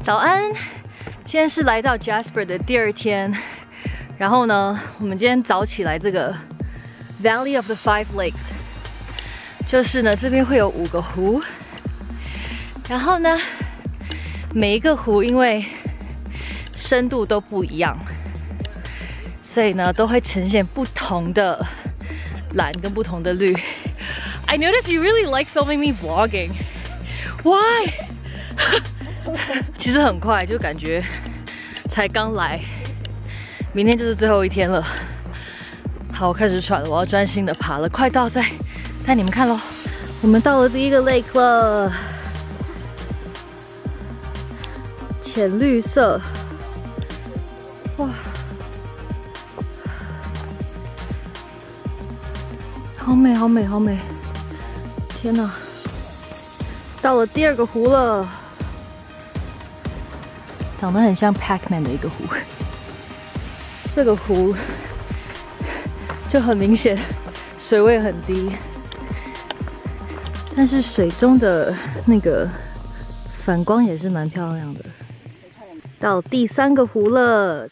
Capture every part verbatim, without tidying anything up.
早安，今天是来到 Jasper 的第二天，然后呢，我们今天早起来这个 Valley of the Five Lakes， 就是呢这边会有五个湖，然后呢每一个湖因为深度都不一样，所以呢都会呈现不同的蓝跟不同的绿。I noticed you really like filming me vlogging. Why? 其实很快，就感觉才刚来，明天就是最后一天了。好，我开始喘了，我要专心的爬了，快到再带你们看咯。我们到了第一个 lake 了，浅绿色，哇，好美，好美，好美！天哪，到了第二个湖了。长得很像 Pac-Man 的一个湖，这个湖就很明显水位很低，但是水中的那个反光也是蛮漂亮的。到第三个湖了。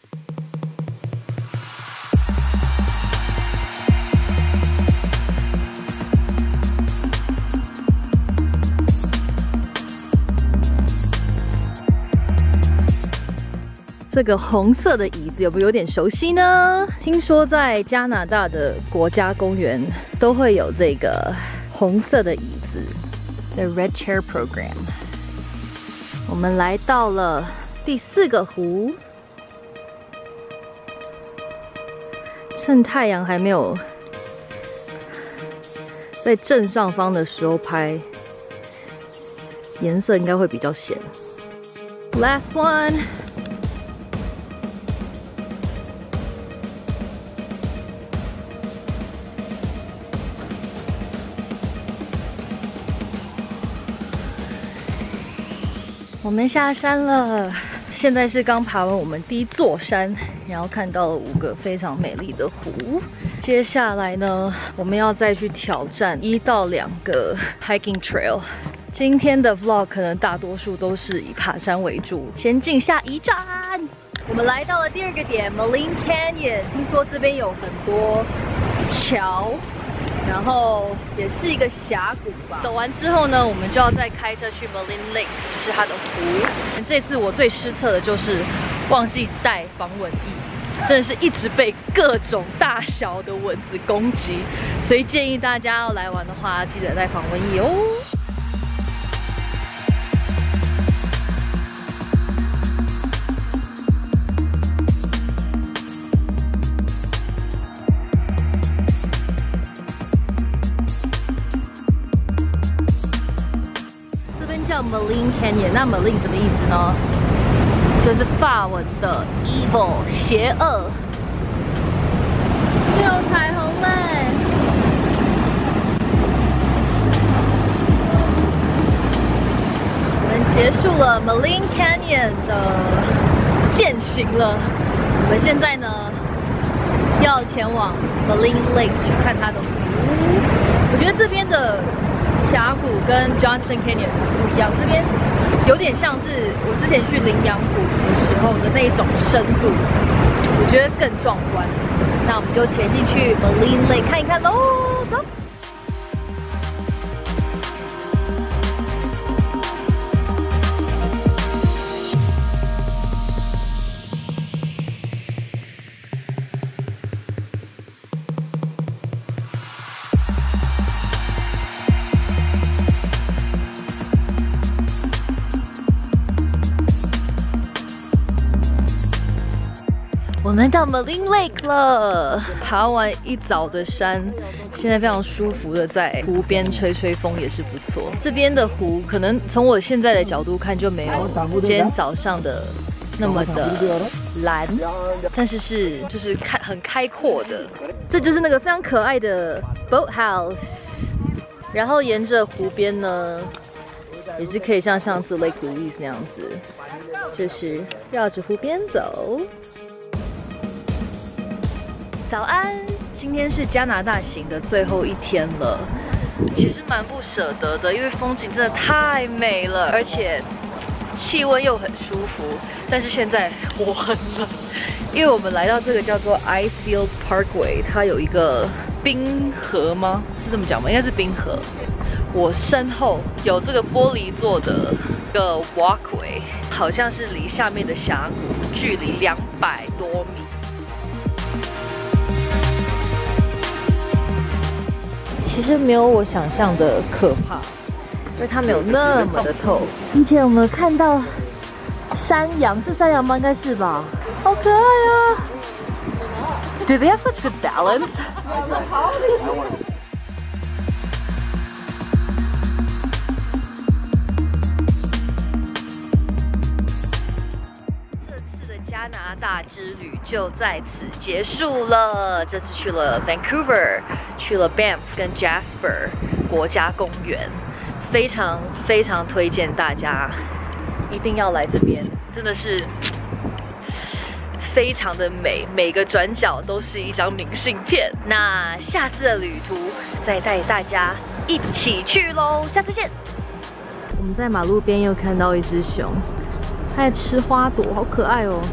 这个红色的椅子有没有有点熟悉呢？听说在加拿大的国家公园都会有这个红色的椅子 ，The Red Chair Program。我们来到了第四个湖，趁太阳还没有在正上方的时候拍，颜色应该会比较显。Last one。我们下山了，现在是刚爬完我们第一座山，然后看到了五个非常美丽的湖。接下来呢，我们要再去挑战一到两个 hiking trail。今天的 vlog 可能大多数都是以爬山为主。先进下一站，我们来到了第二个点 Maligne Canyon。听说这边有很多桥。然后也是一个峡谷吧。走完之后呢，我们就要再开车去 Maligne Lake， 就是它的湖。这次我最失策的就是忘记带防蚊液，真的是一直被各种大小的蚊子攻击，所以建议大家要来玩的话，记得带防蚊液哦。叫 Maligne Canyon， 那 Maligne 什么意思呢？就是法文的 evil， 邪恶。有彩虹嘞！我们结束了 Maligne Canyon 的践行了，我们现在呢要前往 Maligne Lake 去看它的湖。我觉得这边的峡谷跟 Johnson Canyon 不一样，这边有点像是我之前去羚羊谷的时候的那一种深度，我觉得更壮观。那我们就前进去 Maligne Lake 看一看喽，走。我们到 Maligne Lake 了，爬完一早的山，现在非常舒服的在湖边吹吹风也是不错。这边的湖可能从我现在的角度看就没有今天早上的那么的蓝，但是是就是开很开阔的。这就是那个非常可爱的 boathouse， 然后沿着湖边呢，也是可以像上次 Lake Louise 那样子，就是绕着湖边走。早安，今天是加拿大行的最后一天了，其实蛮不舍得的，因为风景真的太美了，而且气温又很舒服，但是现在我很冷，因为我们来到这个叫做 Icefield Parkway， 它有一个冰河吗？是这么讲吗？应该是冰河。我身后有这个玻璃做的一个 walkway， 好像是离下面的峡谷距离两百多米。其实没有我想象的可怕，因为它没有那么的透。今天我们看到山羊，是山羊吗？应该是吧。好可爱啊 ！Do they have such good balance？ 加拿大之旅就在此结束了。这次去了 Vancouver， 去了 Banff 跟 Jasper 国家公园，非常非常推荐大家一定要来这边，真的是非常的美，每个转角都是一张明信片。那下次的旅途再带大家一起去喽，下次见。我们在马路边又看到一只熊，它在吃花朵，好可爱哦。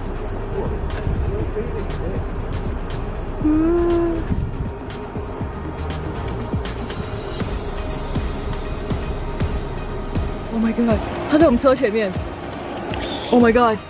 嗯。Oh my god！ 它在我们车前面。Oh my god！